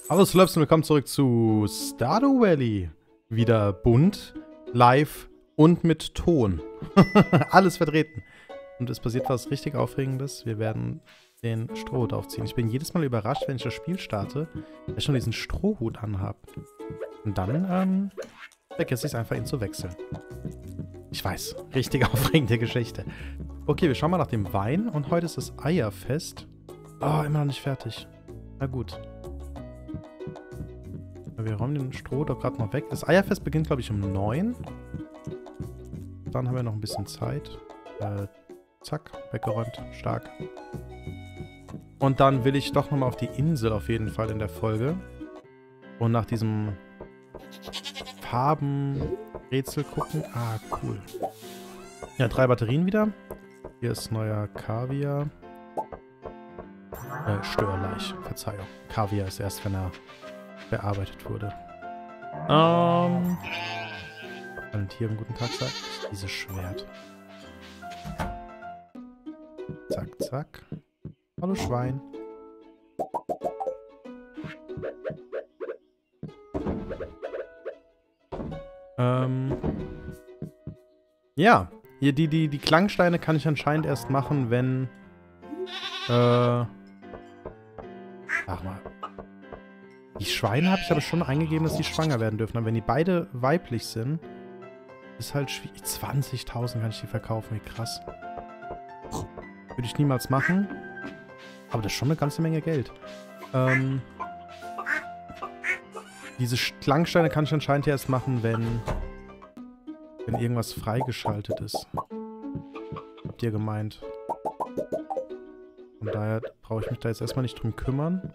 Hallo Slurps und willkommen zurück zu Stardew Valley. Wieder bunt, live und mit Ton. Alles vertreten. Und es passiert was richtig Aufregendes. Wir werden den Strohhut aufziehen. Ich bin jedes Mal überrascht, wenn ich das Spiel starte, dass ich schon diesen Strohhut anhab. Und dann vergesse ich es einfach, ihn zu wechseln. Ich weiß, richtig aufregende Geschichte. Okay, wir schauen mal nach dem Wein. Und heute ist das Eierfest. Oh, immer noch nicht fertig. Na gut. Wir räumen den Stroh doch gerade noch weg. Das Eierfest beginnt, glaube ich, um 9. Dann haben wir noch ein bisschen Zeit. Zack, weggeräumt. Stark. Und dann will ich doch nochmal auf die Insel auf jeden Fall in der Folge. Und nach diesem Farbenrätsel gucken. Ah, cool. Ja, 3 Batterien wieder. Hier ist neuer Kaviar. Störlaich. Verzeihung. Kaviar ist erst, wenn er bearbeitet wurde. Und hier einen guten Tag sagt. Dieses Schwert. Zack, zack. Hallo Schwein. Ja. Hier die Klangsteine kann ich anscheinend erst machen, wenn sag mal. Die Schweine habe ich aber schon eingegeben, dass die schwanger werden dürfen. Aber wenn die beide weiblich sind, ist halt schwierig. 20.000 kann ich die verkaufen, wie krass. Würde ich niemals machen. Aber das ist schon eine ganze Menge Geld. Diese Klangsteine kann ich anscheinend erst machen, wenn irgendwas freigeschaltet ist. Habt ihr gemeint? Von daher brauche ich mich da jetzt erstmal nicht drum kümmern.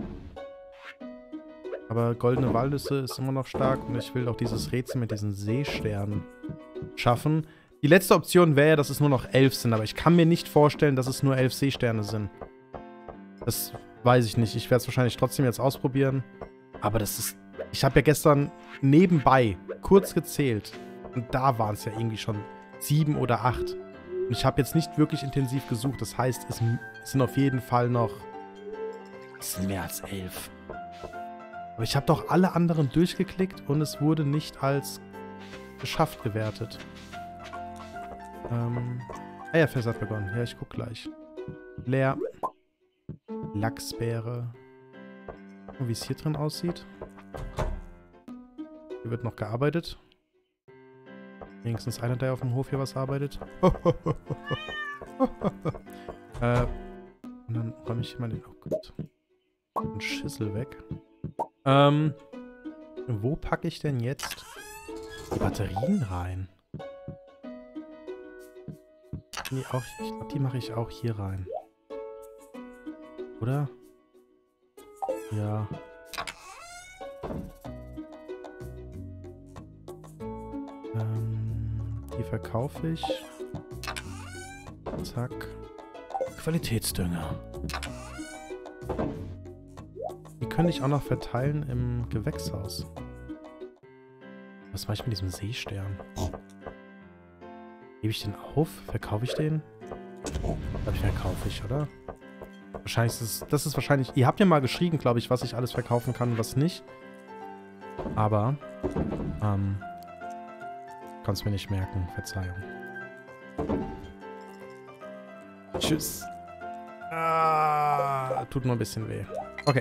Aber goldene Walnüsse ist immer noch stark und ich will auch dieses Rätsel mit diesen Seesternen schaffen. Die letzte Option wäre, dass es nur noch 11 sind, aber ich kann mir nicht vorstellen, dass es nur 11 Seesterne sind. Das weiß ich nicht. Ich werde es wahrscheinlich trotzdem jetzt ausprobieren. Aber das ist... Ich habe ja gestern nebenbei kurz gezählt und da waren es ja irgendwie schon 7 oder 8. Und ich habe jetzt nicht wirklich intensiv gesucht. Das heißt, es sind auf jeden Fall noch... Es sind mehr als 11. Aber ich habe doch alle anderen durchgeklickt und es wurde nicht als geschafft gewertet. Eierfest hat begonnen. Ja, ich guck gleich. Leer. Lachsbeere. Und wie es hier drin aussieht. Hier wird noch gearbeitet. Wenigstens einer, der auf dem Hof hier was arbeitet. Und dann räume ich hier mal den... Oh Gott. Den Schüssel weg. Wo packe ich denn jetzt die Batterien rein? Nee, ich glaube, die mache ich auch hier rein. Oder? Ja. Die verkaufe ich. Zack. Qualitätsdünger. Die könnte ich auch noch verteilen im Gewächshaus. Was mache ich mit diesem Seestern? Gebe ich den auf? Verkaufe ich den? Glaube ich, verkaufe ich, oder? Wahrscheinlich ist das ist wahrscheinlich... Ihr habt ja mal geschrieben, glaube ich, was ich alles verkaufen kann und was nicht. Aber, kann es mir nicht merken. Verzeihung. Tschüss. Tut nur ein bisschen weh. Okay.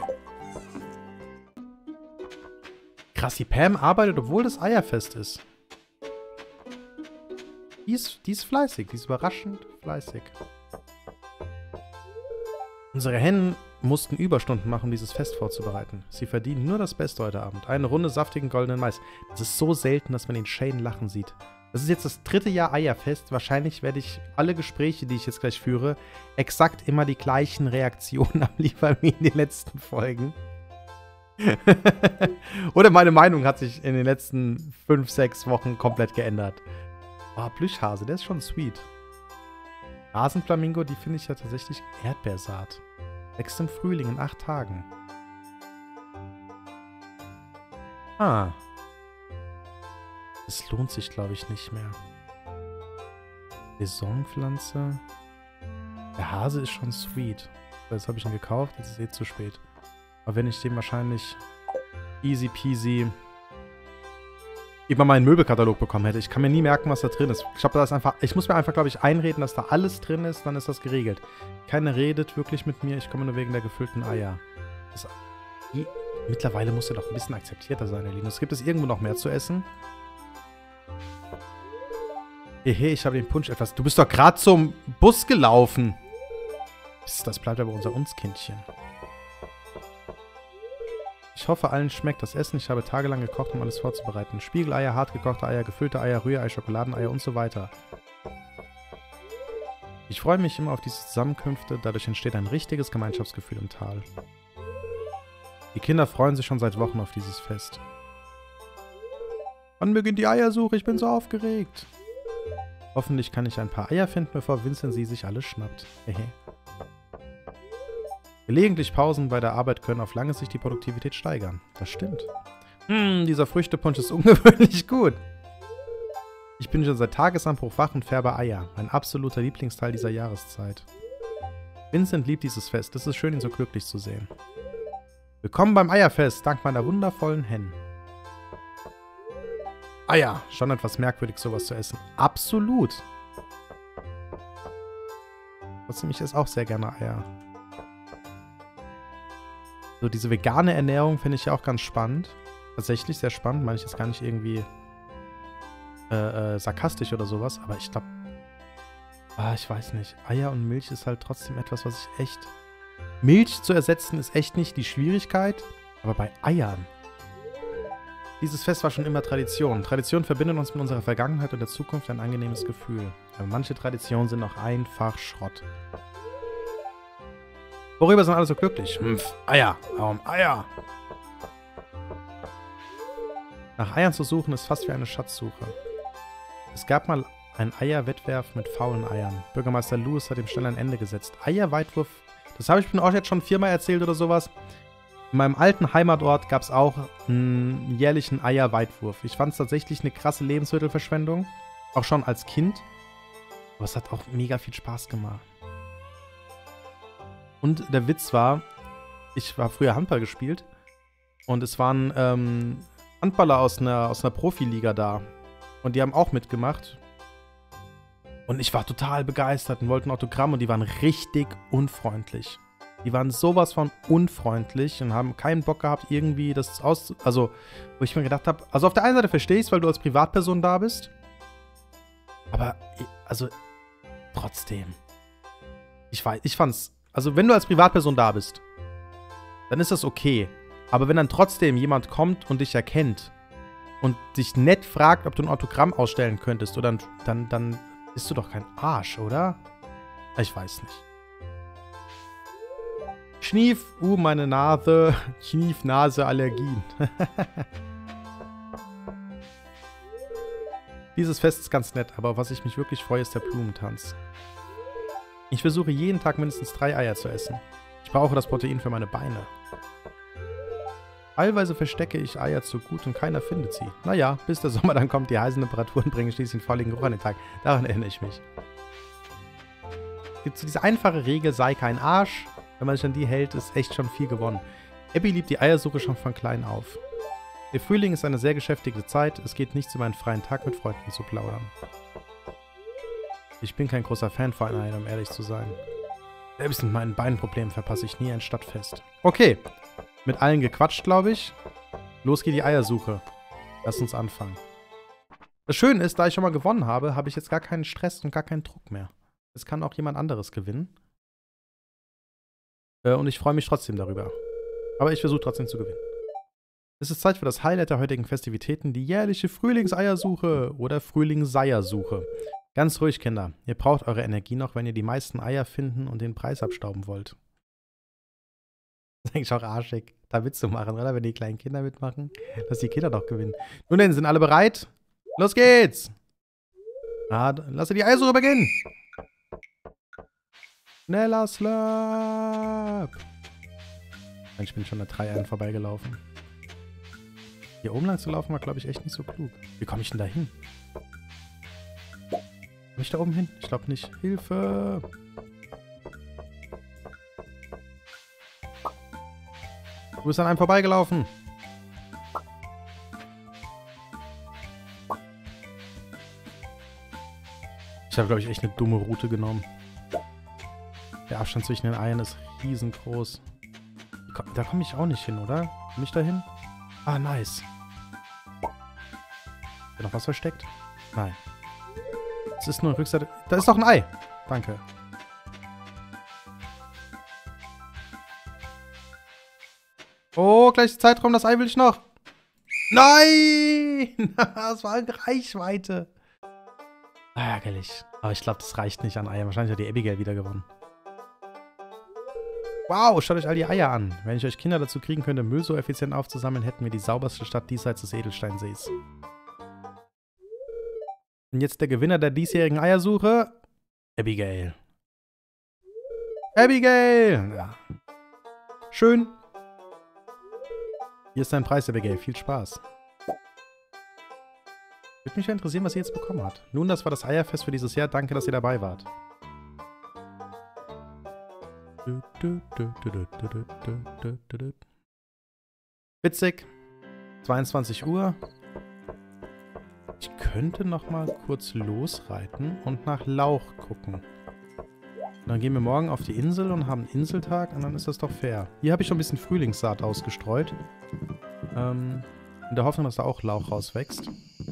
Krass, die Pam arbeitet, obwohl das Eierfest ist. Die ist fleißig. Die ist überraschend fleißig. Unsere Hennen mussten Überstunden machen, um dieses Fest vorzubereiten. Sie verdienen nur das Beste heute Abend. Eine Runde saftigen goldenen Mais. Das ist so selten, dass man den Shane lachen sieht. Das ist jetzt das 3. Jahr Eierfest. Wahrscheinlich werde ich alle Gespräche, die ich jetzt gleich führe, exakt immer die gleichen Reaktionen abliefern wie in den letzten Folgen. Oder meine Meinung hat sich in den letzten 5, 6 Wochen komplett geändert. Oh, Plüschhase, der ist schon sweet. Rasenflamingo, die finde ich ja tatsächlich Erdbeersaat. Wächst im Frühling in 8 Tagen. Ah. Das lohnt sich, glaube ich, nicht mehr. Saisonpflanze. Der Hase ist schon sweet. Jetzt habe ich ihn gekauft, jetzt ist es eh zu spät. Aber wenn ich den wahrscheinlich easy peasy über meinen Möbelkatalog bekommen hätte. Ich kann mir nie merken, was da drin ist. Ich glaube, da ist einfach. Ich muss mir einfach, glaube ich, einreden, dass da alles drin ist, dann ist das geregelt. Keiner redet wirklich mit mir, ich komme nur wegen der gefüllten Eier. Mittlerweile muss er doch ein bisschen akzeptierter sein, Linus. Gibt es irgendwo noch mehr zu essen? Hehe, ich habe den Punsch etwas. Du bist doch gerade zum Bus gelaufen. Das bleibt aber unser Unskindchen. Ich hoffe, allen schmeckt das Essen. Ich habe tagelang gekocht, um alles vorzubereiten. Spiegeleier, hartgekochte Eier, gefüllte Eier, Rührei, Schokoladeneier und so weiter. Ich freue mich immer auf diese Zusammenkünfte. Dadurch entsteht ein richtiges Gemeinschaftsgefühl im Tal. Die Kinder freuen sich schon seit Wochen auf dieses Fest. Wann beginnt die Eiersuche? Ich bin so aufgeregt. Hoffentlich kann ich ein paar Eier finden, bevor Vincent sie sich alle schnappt. Hehe. Gelegentlich Pausen bei der Arbeit können auf lange Sicht die Produktivität steigern. Das stimmt. Dieser Früchtepunsch ist ungewöhnlich gut. Ich bin schon seit Tagesanbruch wach und färbe Eier. Mein absoluter Lieblingsteil dieser Jahreszeit. Vincent liebt dieses Fest. Es ist schön, ihn so glücklich zu sehen. Willkommen beim Eierfest, dank meiner wundervollen Hennen. Eier. Schon etwas merkwürdig, sowas zu essen. Absolut. Trotzdem, ich esse auch sehr gerne Eier. So, diese vegane Ernährung finde ich ja auch ganz spannend. Tatsächlich sehr spannend. Meine ich jetzt gar nicht irgendwie sarkastisch oder sowas. Aber ich glaube, ich weiß nicht. Eier und Milch ist halt trotzdem etwas, was ich echt... Milch zu ersetzen ist echt nicht die Schwierigkeit. Aber bei Eiern... Dieses Fest war schon immer Tradition. Tradition verbindet uns mit unserer Vergangenheit und der Zukunft ein angenehmes Gefühl. Aber manche Traditionen sind auch einfach Schrott. Worüber sind alle so glücklich? Eier. Warum Eier? Nach Eiern zu suchen ist fast wie eine Schatzsuche. Es gab mal einen Eierwettbewerb mit faulen Eiern. Bürgermeister Lewis hat dem schnell ein Ende gesetzt. Eierweitwurf, das habe ich mir auch jetzt schon 4-mal erzählt oder sowas. In meinem alten Heimatort gab es auch einen jährlichen Eierweitwurf. Ich fand es tatsächlich eine krasse Lebensmittelverschwendung. Auch schon als Kind. Aber es hat auch mega viel Spaß gemacht. Und der Witz war, ich habe früher Handball gespielt und es waren Handballer aus einer Profiliga da. Und die haben auch mitgemacht. Und ich war total begeistert und wollten Autogramm und die waren richtig unfreundlich. Die waren sowas von unfreundlich und haben keinen Bock gehabt, irgendwie das also, wo ich mir gedacht habe, also auf der einen Seite verstehe ich es, weil du als Privatperson da bist. Aber, also, trotzdem. Ich fand's. Also, wenn du als Privatperson da bist, dann ist das okay. Aber wenn dann trotzdem jemand kommt und dich erkennt und dich nett fragt, ob du ein Autogramm ausstellen könntest, oder dann bist du doch kein Arsch, oder? Ich weiß nicht. Schnief, meine Nase. Schnief, Nase, Allergien. Dieses Fest ist ganz nett, aber was ich mich wirklich freue, ist der Blumentanz. Ich versuche jeden Tag mindestens 3 Eier zu essen. Ich brauche das Protein für meine Beine. Teilweise verstecke ich Eier zu gut und keiner findet sie. Naja, bis der Sommer dann kommt, die heißen Temperaturen bringen schließlich den fauligen Geruch an den Tag. Daran erinnere ich mich. Es gibt so diese einfache Regel, sei kein Arsch. Wenn man sich an die hält, ist echt schon viel gewonnen. Abby liebt die Eiersuche schon von klein auf. Der Frühling ist eine sehr geschäftige Zeit. Es geht nichts über einen freien Tag mit Freunden zu plaudern. Ich bin kein großer Fan von Eiern, um ehrlich zu sein. Selbst mit meinen Beinproblemen verpasse ich nie ein Stadtfest. Okay, mit allen gequatscht, glaube ich. Los geht die Eiersuche. Lass uns anfangen. Das Schöne ist, da ich schon mal gewonnen habe, habe ich jetzt gar keinen Stress und gar keinen Druck mehr. Es kann auch jemand anderes gewinnen. Und ich freue mich trotzdem darüber. Aber ich versuche trotzdem zu gewinnen. Es ist Zeit für das Highlight der heutigen Festivitäten, die jährliche Frühlingseiersuche oder Frühlingseiersuche. Ganz ruhig, Kinder. Ihr braucht eure Energie noch, wenn ihr die meisten Eier finden und den Preis abstauben wollt. Das ist eigentlich auch arschig, da Witze zu machen, oder? Wenn die kleinen Kinder mitmachen, dass die Kinder doch gewinnen. Nun denn, sind alle bereit? Los geht's! Lass die Eiersuche beginnen! Schneller Slurp! Ich bin schon an 3 Eiern vorbeigelaufen. Hier oben lang zu laufen war, glaube ich, echt nicht so klug. Wie komme ich denn da hin? Komme ich da oben hin? Ich glaube nicht. Hilfe! Du bist an einem vorbeigelaufen. Ich habe, glaube ich, echt eine dumme Route genommen. Der Abstand zwischen den Eiern ist riesengroß. Da komme ich auch nicht hin, oder? Komme ich da hin? Ah, nice. Ist da noch was versteckt? Nein. Es ist nur eine Rückseite. Da ist doch ein Ei. Danke. Oh, gleich Zeitraum. Das Ei will ich noch. Nein! Das war in Reichweite. Ärgerlich. Aber ich glaube, das reicht nicht an Eiern. Wahrscheinlich hat die Abigail wieder gewonnen. Wow, schaut euch all die Eier an. Wenn ich euch Kinder dazu kriegen könnte, Müll so effizient aufzusammeln, hätten wir die sauberste Stadt diesseits des Edelsteinsees. Und jetzt der Gewinner der diesjährigen Eiersuche. Abigail. Abigail! Ja. Schön. Hier ist dein Preis, Abigail. Viel Spaß. Würde mich interessieren, was sie jetzt bekommen hat. Nun, das war das Eierfest für dieses Jahr. Danke, dass ihr dabei wart. Witzig. 22 Uhr. Ich könnte noch mal kurz losreiten und nach Lauch gucken. Und dann gehen wir morgen auf die Insel und haben Inseltag und dann ist das doch fair. Hier habe ich schon ein bisschen Frühlingssaat ausgestreut. In der Hoffnung, dass da auch Lauch rauswächst.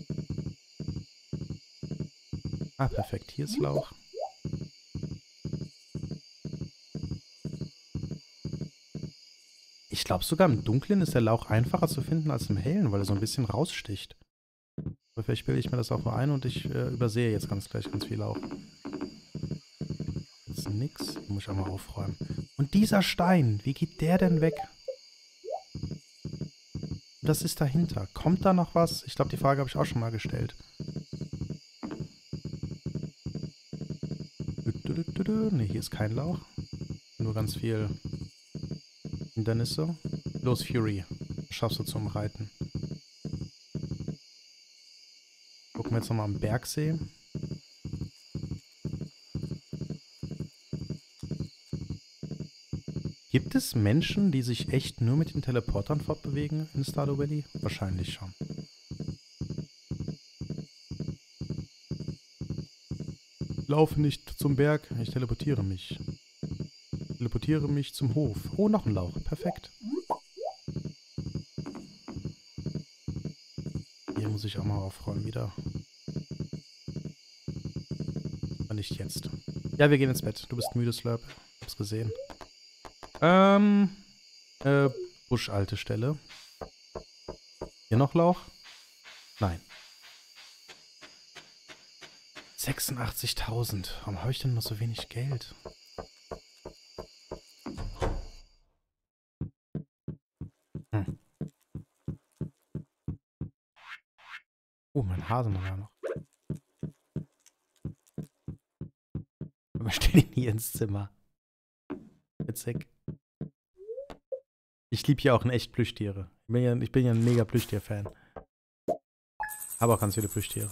Ah, perfekt. Hier ist Lauch. Ich glaube, sogar im Dunklen ist der Lauch einfacher zu finden als im Hellen, weil er so ein bisschen raussticht. Aber vielleicht bilde ich mir das auch nur ein und ich übersehe jetzt ganz gleich ganz viel Lauch. Jetzt nix. Den muss ich auch mal aufräumen. Und dieser Stein, wie geht der denn weg? Das ist dahinter. Kommt da noch was? Ich glaube, die Frage habe ich auch schon mal gestellt. Ne, hier ist kein Lauch. Nur ganz viel Hindernisse. Los, Fury. Was schaffst du zum Reiten? Gucken wir jetzt nochmal am Bergsee. Gibt es Menschen, die sich echt nur mit den Teleportern fortbewegen in Stardew Valley? Wahrscheinlich schon. Laufe nicht zum Berg, ich teleportiere mich. Teleportiere mich zum Hof. Oh, noch ein Lauch. Perfekt. Hier muss ich auch mal aufräumen wieder. Aber nicht jetzt. Ja, wir gehen ins Bett. Du bist müde, Slurp. Ich hab's gesehen. Buschhaltestelle. Hier noch Lauch? Nein. 86.000. Warum habe ich denn noch so wenig Geld? Oh, mein Hasen war ja noch. Wir stehen hier ins Zimmer. Witzig. Ich liebe hier auch in echt Plüschtiere. Ich bin ja ein mega Plüschtier-Fan. Habe auch ganz viele Plüschtiere.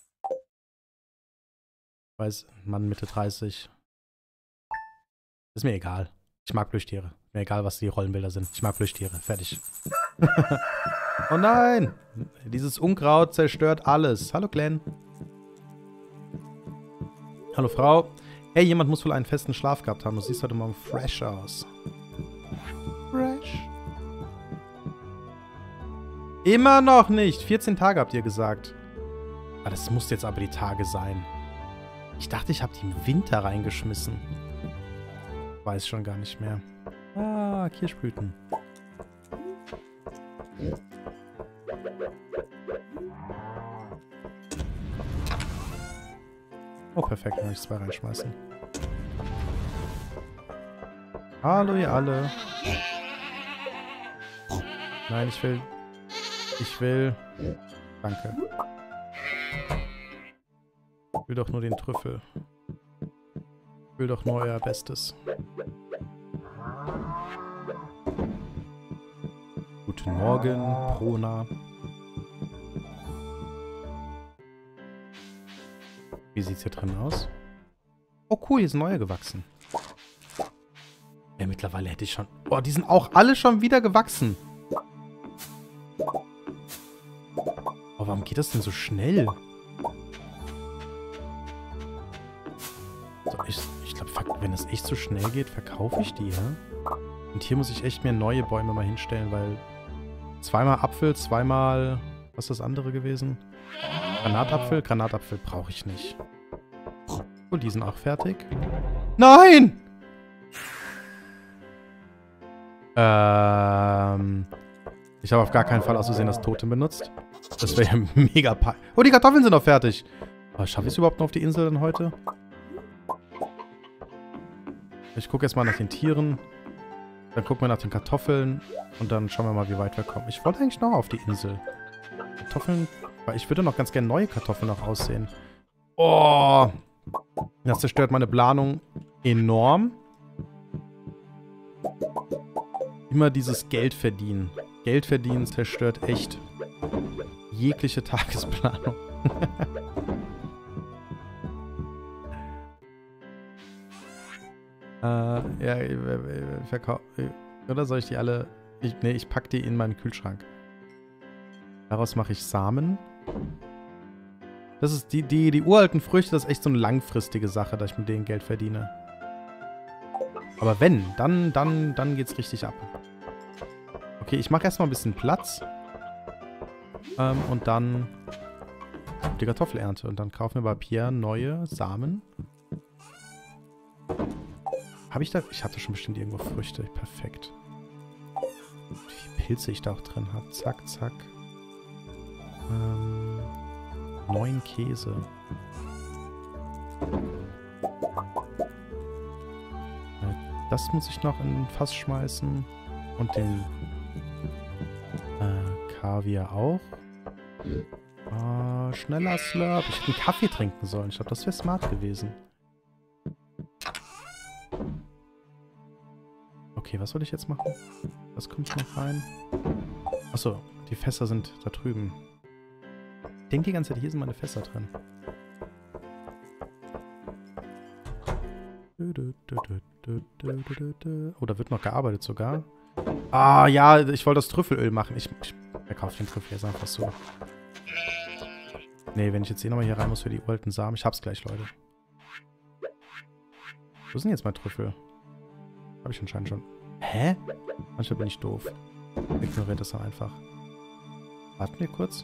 Ich weiß, Mann Mitte 30. Ist mir egal. Ich mag Plüschtiere. Mir egal, was die Rollenbilder sind. Ich mag Plüschtiere. Fertig. Oh nein! Dieses Unkraut zerstört alles. Hallo, Glenn. Hallo, Frau. Hey, jemand muss wohl einen festen Schlaf gehabt haben. Du siehst heute Morgen fresh aus. Fresh. Immer noch nicht. 14 Tage habt ihr gesagt. Ah, das muss jetzt aber die Tage sein. Ich dachte, ich habe die im Winter reingeschmissen. Weiß schon gar nicht mehr. Ah, Kirschblüten. Oh, perfekt. Kann ich 2 reinschmeißen. Hallo, ihr alle. Nein, ich will... Danke. Ich will doch nur den Trüffel. Ich will doch nur euer Bestes. Guten Morgen, Prona. Wie sieht's hier drin aus? Oh cool, hier ist ein neuer gewachsen. Ja, mittlerweile hätte ich schon... Boah, die sind auch alle schon wieder gewachsen. Oh, warum geht das denn so schnell? So, ich glaube, wenn es echt so schnell geht, verkaufe ich die, ja? Und hier muss ich echt mir neue Bäume mal hinstellen, weil... Zweimal Apfel, zweimal... Was ist das andere gewesen? Granatapfel? Granatapfel brauche ich nicht. Und die sind auch fertig. Nein! Ich habe auf gar keinen Fall aus Versehen das Totem benutzt. Das wäre ja mega peinlich. Oh, die Kartoffeln sind noch fertig. Oh, schaffe ich es überhaupt noch auf die Insel dann heute? Ich gucke jetzt mal nach den Tieren. Dann gucken wir nach den Kartoffeln. Und dann schauen wir mal, wie weit wir kommen. Ich wollte eigentlich noch auf die Insel. Kartoffeln... Weil ich würde noch ganz gerne neue Kartoffeln noch aussehen. Oh! Das zerstört meine Planung enorm. Immer dieses Geld verdienen. Geld verdienen zerstört echt jegliche Tagesplanung. Ja, oder soll ich die alle... Nee, ich packe die in meinen Kühlschrank. Daraus mache ich Samen. Das ist die uralten Früchte, das ist echt so eine langfristige Sache, dass ich mit denen Geld verdiene. Aber wenn, dann geht's richtig ab. Okay, ich mache erstmal ein bisschen Platz. Und dann die Kartoffelernte. Und dann kaufen wir bei Pierre neue Samen. Habe ich da... Ich hatte schon bestimmt irgendwo Früchte. Perfekt. Wie viele Pilze ich da auch drin habe. Zack, zack. 9 Käse. Das muss ich noch in ein Fass schmeißen. Und den Kaviar auch. Schneller Slurp. Ich hätte einen Kaffee trinken sollen. Ich glaube, das wäre smart gewesen. Okay, was soll ich jetzt machen? Was kommt noch rein? Achso, die Fässer sind da drüben. Ich denke die ganze Zeit, hier sind meine Fässer drin. Oh, da wird noch gearbeitet sogar. Ah, ja, ich wollte das Trüffelöl machen. Ich verkaufe den Trüffel jetzt einfach so. Nee, wenn ich jetzt hier nochmal hier rein muss für die alten Samen. Ich hab's gleich, Leute. Wo ist denn jetzt mein Trüffel? Habe ich anscheinend schon. Hä? Manchmal bin ich doof. Ignoriert das dann einfach. Warten wir kurz.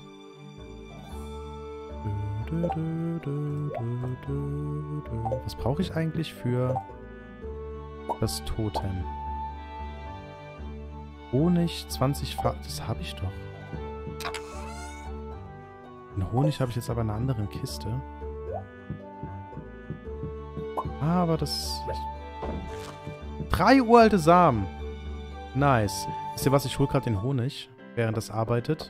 Was brauche ich eigentlich für das Totem? Honig, 20 das habe ich doch. Den Honig habe ich jetzt aber in einer anderen Kiste. Aber das... 3 uralte Samen. Nice. Wisst ihr was? Ich hole gerade den Honig, während das arbeitet.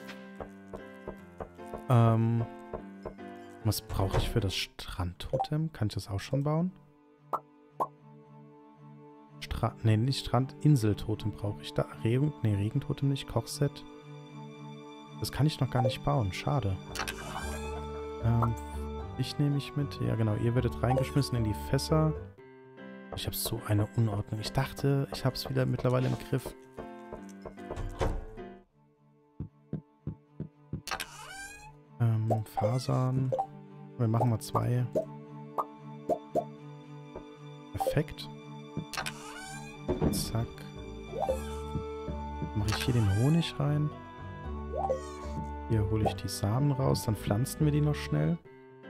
Was brauche ich für das Strandtotem? Kann ich das auch schon bauen? Nee, nicht Strand, Inseltotem brauche ich da. Regentotem nicht, Kochset. Das kann ich noch gar nicht bauen, schade. Ich nehme mich mit. Ja genau, ihr werdet reingeschmissen in die Fässer. Ich habe so eine Unordnung. Ich dachte, ich habe es wieder mittlerweile im Griff. Fasern. Wir machen mal 2. Perfekt. Zack. Mache ich hier den Honig rein. Hier hole ich die Samen raus. Dann pflanzen wir die noch schnell.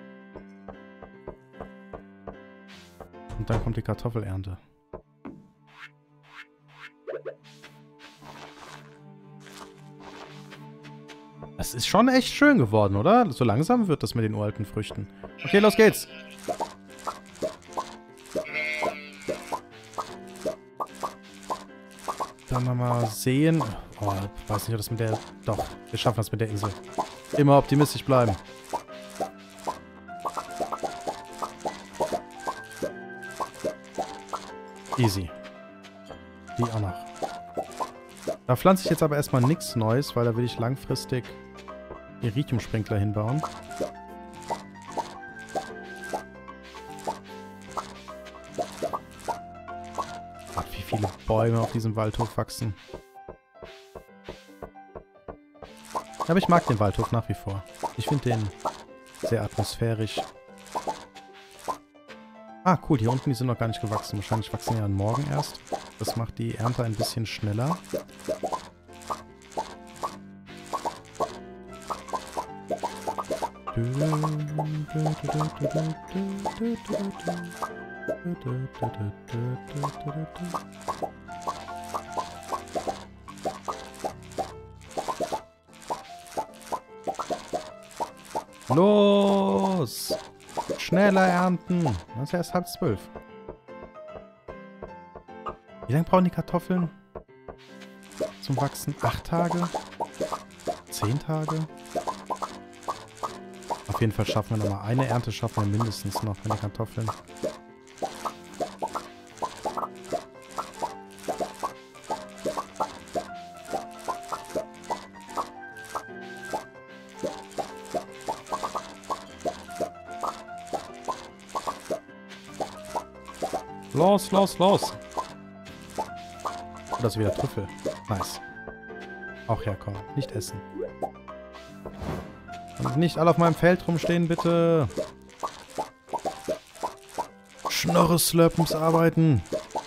Und dann kommt die Kartoffelernte. Das ist schon echt schön geworden, oder? So langsam wird das mit den uralten Früchten. Okay, los geht's. Dann mal sehen. Oh, ich weiß nicht, ob das mit der... Doch, wir schaffen das mit der Insel. Immer optimistisch bleiben. Easy. Die auch noch. Da pflanze ich jetzt aber erstmal nichts Neues, weil da will ich langfristig Iridium-Sprinkler hinbauen. Ach, wie viele Bäume auf diesem Waldhof wachsen. Aber ich mag den Waldhof nach wie vor. Ich finde den sehr atmosphärisch. Ah, cool. Hier unten, die sind noch gar nicht gewachsen. Wahrscheinlich wachsen die ja morgen erst. Das macht die Ernte ein bisschen schneller. Los! Schneller ernten! Das ist erst 11:30. Wie lange brauchen die Kartoffeln zum Wachsen? 8 Tage? 10 Tage? Auf jeden Fall schaffen wir nochmal eine Ernte, schaffen wir mindestens noch von den Kartoffeln. Los, los, los! Oh, das ist wieder Trüffel. Nice. Auch herkommen. Nicht essen. Und nicht alle auf meinem Feld rumstehen, bitte. Schnorre Slurp muss arbeiten.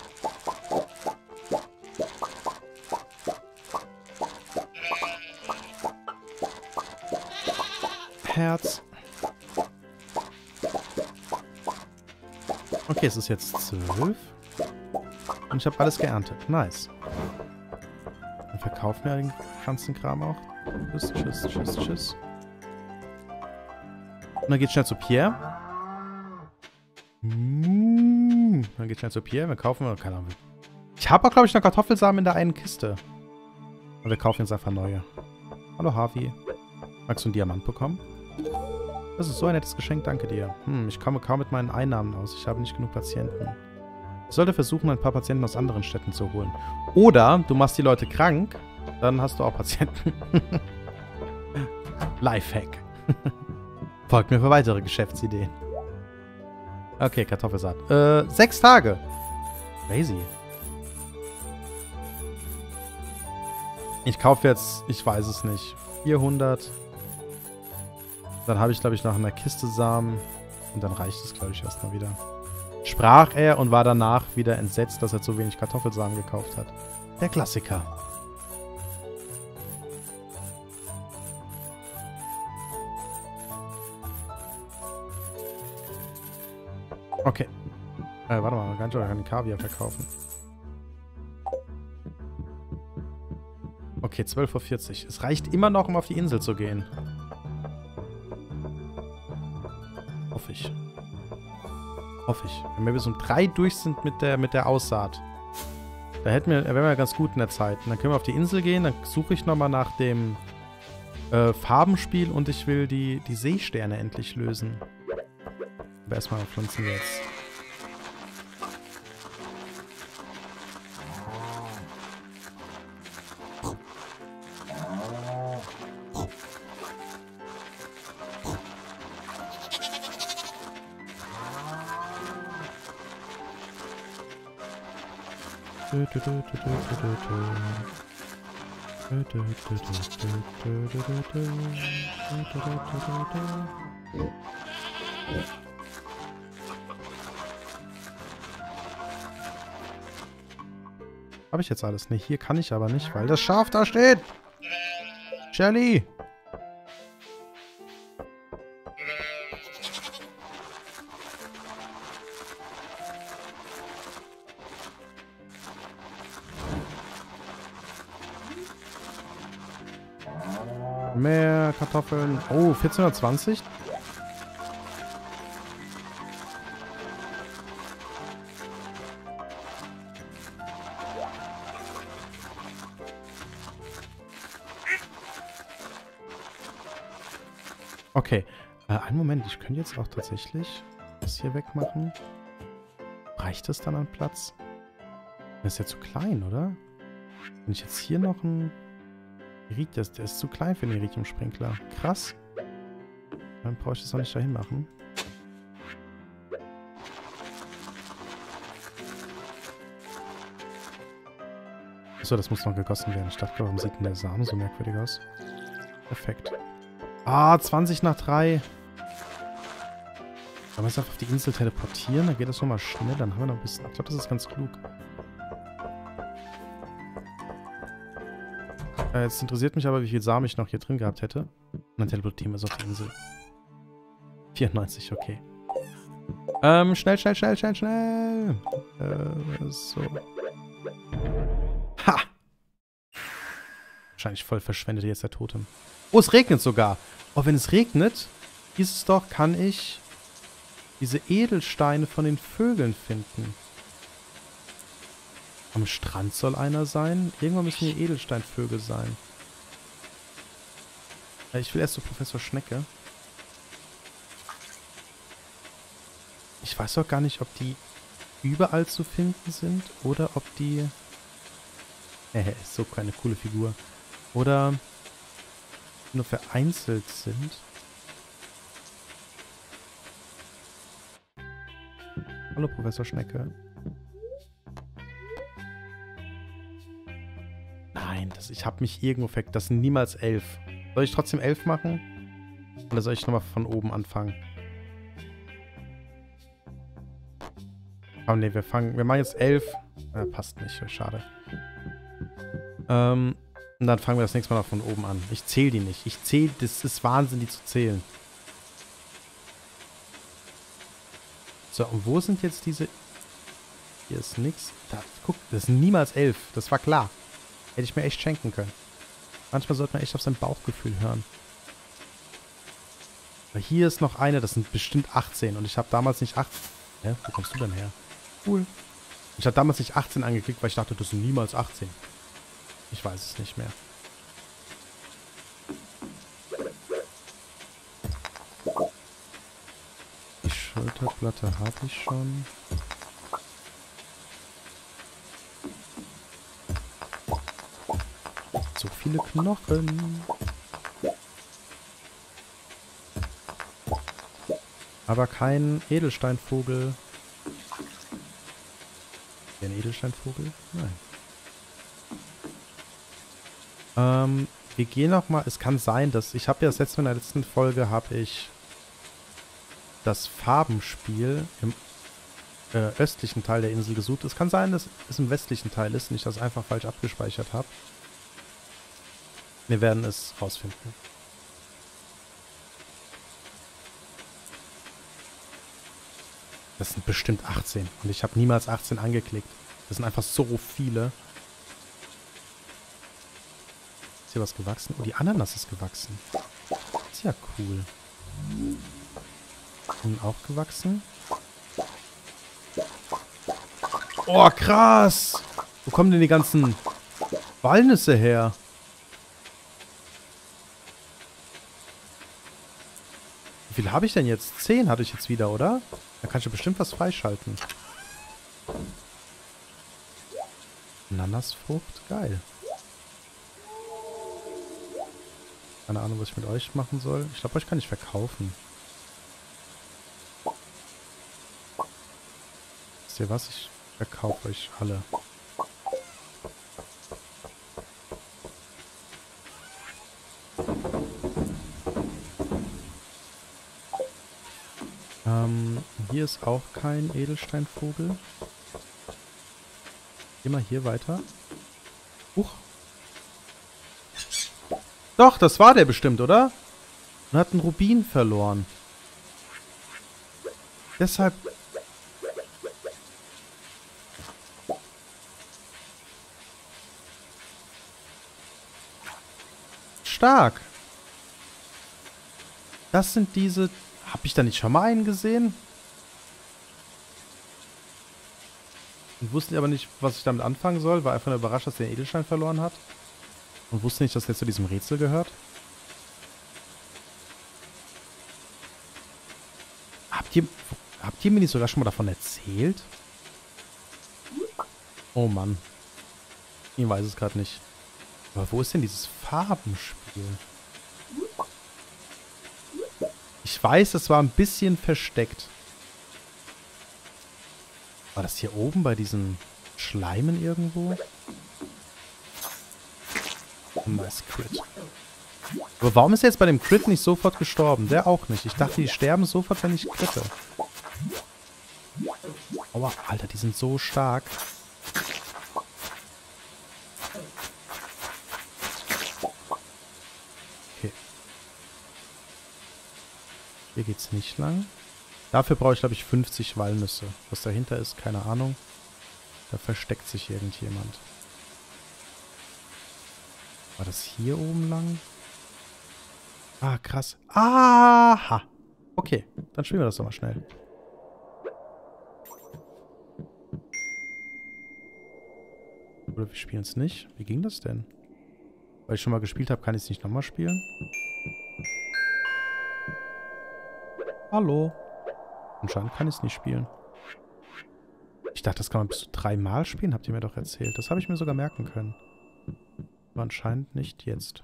Herz. Okay, es ist jetzt 12. Und ich habe alles geerntet. Nice. Dann verkaufen wir den ganzen Kram auch. Tschüss, tschüss, tschüss, tschüss. Und dann geht's schnell zu Pierre. Dann geht's schnell zu Pierre. Wir kaufen... Keine Ahnung. Ich habe auch, glaube ich, noch Kartoffelsamen in der einen Kiste. Und wir kaufen jetzt einfach neue. Hallo, Harvey. Magst du einen Diamant bekommen? Das ist so ein nettes Geschenk, danke dir. Ich komme kaum mit meinen Einnahmen aus. Ich habe nicht genug Patienten. Ich sollte versuchen, ein paar Patienten aus anderen Städten zu holen. Oder du machst die Leute krank, dann hast du auch Patienten. Lifehack. Folgt mir für weitere Geschäftsideen. Okay, Kartoffelsaat. 6 Tage. Crazy. Ich kaufe jetzt, ich weiß es nicht, 400. Dann habe ich, glaube ich, noch in der Kiste Samen. Und dann reicht es, glaube ich, erstmal wieder. Sprach er und war danach wieder entsetzt, dass er zu wenig Kartoffelsamen gekauft hat. Der Klassiker. Okay. Warte mal, kann ich auch einen Kaviar verkaufen. Okay, 12:40 Uhr. Es reicht immer noch, um auf die Insel zu gehen. Hoffe ich. Hoffe ich. Wenn wir bis um 3 durch sind mit der Aussaat. Da wären wir ganz gut in der Zeit. Und dann können wir auf die Insel gehen, dann suche ich nochmal nach dem Farbenspiel und ich will die Seesterne endlich lösen. Aber erstmal pflanzen wir jetzt. Habe ich jetzt alles? Ne, hier kann ich aber nicht, weil das Schaf da steht. Shelly! Mehr Kartoffeln. Oh, 1420? Okay. Einen Moment, ich könnte jetzt auch tatsächlich das hier wegmachen. Reicht das dann an Platz? Das ist ja zu klein, oder? Wenn ich jetzt hier noch ein... Der ist zu klein für den Iridium-Sprinkler. Krass. Dann brauche ich das auch nicht dahin machen. Achso, das muss noch gegossen werden. Ich dachte, warum sieht denn der Samen so merkwürdig aus? Perfekt. Ah, 20 nach 3. Sollen wir uns einfach auf die Insel teleportieren? Dann geht das nochmal schnell. Dann haben wir noch ein bisschen... Ich glaube, das ist ganz klug. Jetzt interessiert mich aber, wie viel Samen ich noch hier drin gehabt hätte. Und dann teleportieren wir es auf die Insel. 94, okay. Schnell, schnell, schnell, schnell, schnell. So. Ha! Wahrscheinlich voll verschwendet jetzt der Totem. Oh, es regnet sogar. Oh, wenn es regnet, hieß es doch, kann ich diese Edelsteine von den Vögeln finden. Am Strand soll einer sein. Irgendwann müssen hier Edelsteinvögel sein. Ich will erst zu Professor Schnecke. Ich weiß auch gar nicht, ob die überall zu finden sind oder ob die... ist so keine coole Figur. Oder nur vereinzelt sind. Hallo, Professor Schnecke. Nein, ich habe mich irgendwo verkehrt. Das sind niemals 11. Soll ich trotzdem 11 machen? Oder soll ich nochmal von oben anfangen? Oh ne, wir machen jetzt 11. Passt nicht, schade. Und dann fangen wir das nächste Mal noch von oben an. Ich zähle die nicht. Das ist Wahnsinn, die zu zählen. So, und wo sind jetzt diese... Hier ist nix. Da, guck, das sind niemals 11. Das war klar. Hätte ich mir echt schenken können. Manchmal sollte man echt auf sein Bauchgefühl hören. Aber hier ist noch eine, das sind bestimmt 18. Und ich habe damals nicht 18... Hä? Wo kommst du denn her? Cool. Ich habe damals nicht 18 angeklickt, weil ich dachte, das sind niemals 18. Ich weiß es nicht mehr. Die Schulterplatte habe ich schon. So viele Knochen. Aber kein Edelsteinvogel. Ein Edelsteinvogel? Nein. Wir gehen noch mal. Es kann sein, dass... Ich habe ja das letzte Mal in der letzten Folge habe ich das Farbenspiel im östlichen Teil der Insel gesucht. Es kann sein, dass es im westlichen Teil ist und ich das einfach falsch abgespeichert habe. Wir werden es rausfinden. Das sind bestimmt 18. Und ich habe niemals 18 angeklickt. Das sind einfach so viele. Ist hier was gewachsen? Oh, die Ananas ist gewachsen. Ist ja cool. Und auch gewachsen. Oh, krass! Wo kommen denn die ganzen Walnüsse her? Wie viel habe ich denn jetzt? 10 hatte ich jetzt wieder, oder? Da kann ich ja bestimmt was freischalten. Ananasfrucht, geil. Keine Ahnung, was ich mit euch machen soll. Ich glaube, euch kann ich verkaufen. Wisst ihr was? Ich verkaufe euch alle. Hier ist auch kein Edelsteinvogel. Geh mal hier weiter. Huch. Doch, das war der bestimmt, oder? Und hat einen Rubin verloren. Deshalb... Stark. Das sind diese... Hab ich da nicht schon mal einen gesehen? Und wusste aber nicht, was ich damit anfangen soll. War einfach nur überrascht, dass der einen Edelstein verloren hat. Und wusste nicht, dass der zu diesem Rätsel gehört. Habt ihr mir nicht sogar schon mal davon erzählt? Oh Mann. Ich weiß es gerade nicht. Aber wo ist denn dieses Farbenspiel? Ich weiß, es war ein bisschen versteckt. War das hier oben bei diesen Schleimen irgendwo? Nice Crit. Aber warum ist er jetzt bei dem Crit nicht sofort gestorben? Der auch nicht. Ich dachte, die sterben sofort, wenn ich critte. Aua, Alter, die sind so stark. Okay. Hier geht's nicht lang. Dafür brauche ich, glaube ich, 50 Walnüsse. Was dahinter ist, keine Ahnung. Da versteckt sich irgendjemand. War das hier oben lang? Ah, krass. Aha. Okay, dann spielen wir das doch mal schnell. Oder wir spielen es nicht. Wie ging das denn? Weil ich schon mal gespielt habe, kann ich es nicht nochmal spielen? Hallo. Anscheinend kann ich es nicht spielen. Ich dachte, das kann man bis zu 3 Mal spielen, habt ihr mir doch erzählt. Das habe ich mir sogar merken können. Aber anscheinend nicht jetzt.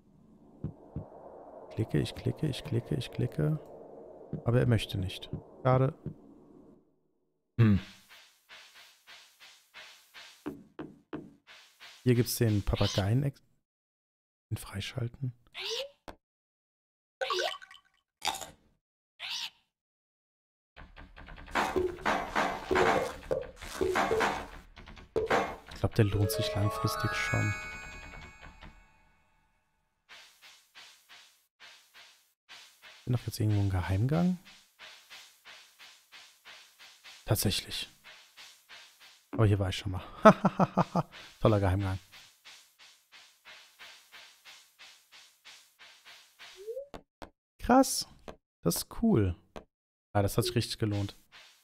Ich klicke. Aber er möchte nicht. Schade. Hier gibt es den Papageien. Den freischalten. Ich glaube, der lohnt sich langfristig schon. Ist noch jetzt irgendwo ein Geheimgang? Tatsächlich. Aber hier war ich schon mal. Toller Geheimgang. Krass. Das ist cool. Ah, das hat sich richtig gelohnt.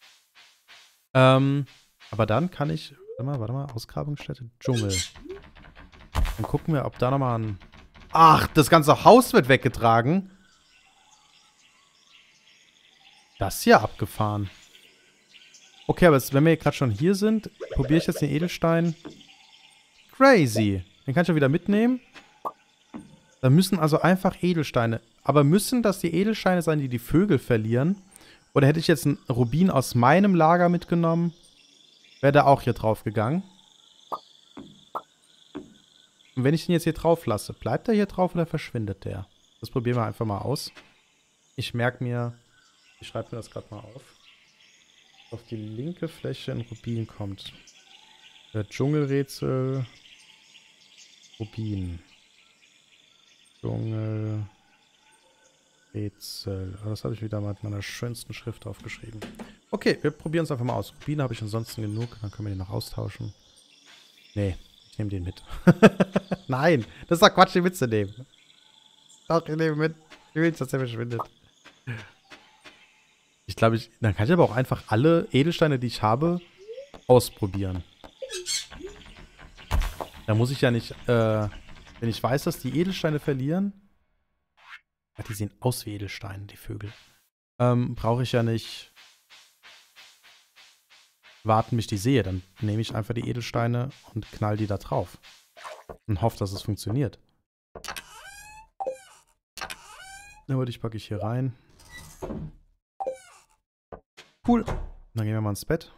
Aber dann kann ich... Warte mal. Ausgrabungsstätte. Dschungel. Dann gucken wir, ob da nochmal ein... Ach, das ganze Haus wird weggetragen. Das ist ja abgefahren. Okay, aber jetzt, wenn wir gerade schon hier sind, probiere ich jetzt den Edelstein. Crazy. Den kann ich ja wieder mitnehmen. Da müssen also einfach Edelsteine. Aber müssen das die Edelsteine sein, die die Vögel verlieren? Oder hätte ich jetzt einen Rubin aus meinem Lager mitgenommen, wäre der auch hier drauf gegangen. Und wenn ich ihn jetzt hier drauf lasse, bleibt er hier drauf oder verschwindet der? Das probieren wir einfach mal aus. Ich merke mir, ich schreibe mir das gerade mal auf. Auf die linke Fläche ein Rubin kommt. Der Dschungelrätsel. Rubin. Dschungelrätsel. Das habe ich wieder mal mit meiner schönsten Schrift aufgeschrieben. Okay, wir probieren es einfach mal aus. Rubine habe ich ansonsten genug. Dann können wir den noch austauschen. Nee, ich nehme den mit. Nein, das ist doch Quatsch, den mitzunehmen. Doch, ich nehme mit. Ich will nicht, dass der verschwindet. Ich glaube, dann kann ich aber auch einfach alle Edelsteine, die ich habe, ausprobieren. Da muss ich ja nicht, wenn ich weiß, dass die Edelsteine verlieren. Ja, die sehen aus wie Edelsteine, die Vögel. Brauche ich ja nicht warten, bis ich die sehe. Dann nehme ich einfach die Edelsteine und knall die da drauf. Und hoffe, dass es funktioniert. Aber die packe ich hier rein. Cool. Dann gehen wir mal ins Bett.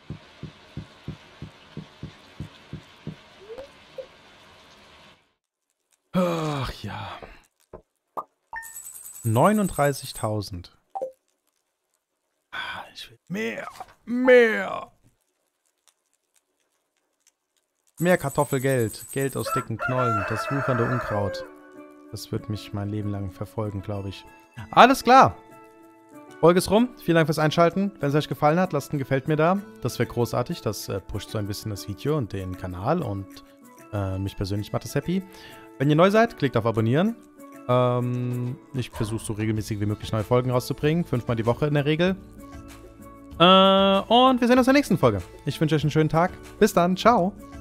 Ach ja. 39.000. Ah, ich will mehr. Mehr Kartoffelgeld. Geld aus dicken Knollen. Das wuchernde Unkraut. Das wird mich mein Leben lang verfolgen, glaube ich. Alles klar. Folge ist rum. Vielen Dank fürs Einschalten. Wenn es euch gefallen hat, lasst ein Gefällt mir da. Das wäre großartig. Das pusht so ein bisschen das Video und den Kanal. Und mich persönlich macht das happy. Wenn ihr neu seid, klickt auf Abonnieren. Ich versuche so regelmäßig wie möglich neue Folgen rauszubringen. 5-mal die Woche in der Regel. Und wir sehen uns in der nächsten Folge. Ich wünsche euch einen schönen Tag. Bis dann. Ciao.